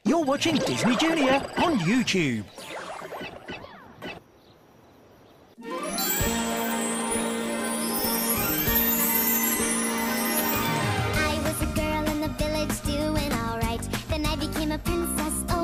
You're watching Disney Junior on YouTube. I was a girl in the village doing all right. Then I became a princess.